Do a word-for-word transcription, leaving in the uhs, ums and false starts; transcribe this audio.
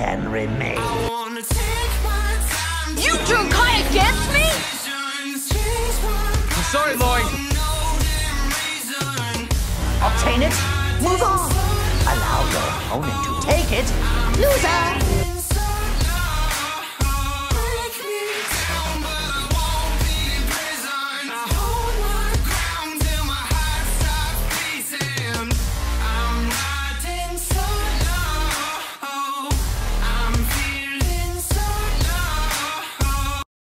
can remain. You drew Kai against me? I'm sorry, Lloyd. Obtain it, move on. Allow your opponent to take it, loser.